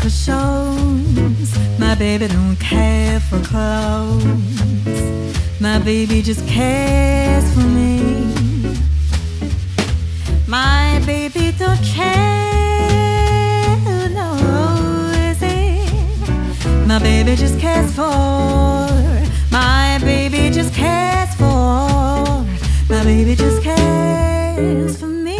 for shows. My baby don't care for clothes. My baby just cares for me. My baby don't care, no, is it? My baby just cares for. My baby just cares for. My baby just cares for me.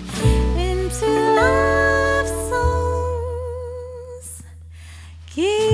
Yeah.